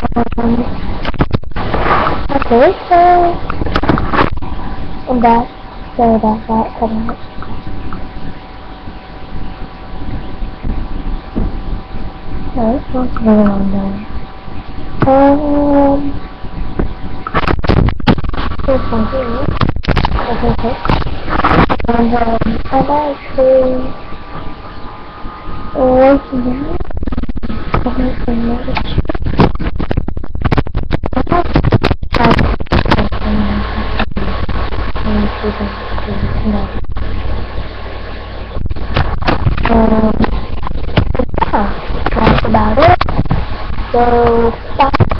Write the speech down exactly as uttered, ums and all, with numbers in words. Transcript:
Um, okay, so I'm back. Sorry about that, cut out. Alright, what's going on now? Um, here's one here. Okay, okay. And, um, I'm actually working on it. I haven't been noticed. I have five something. I need to go to tonight.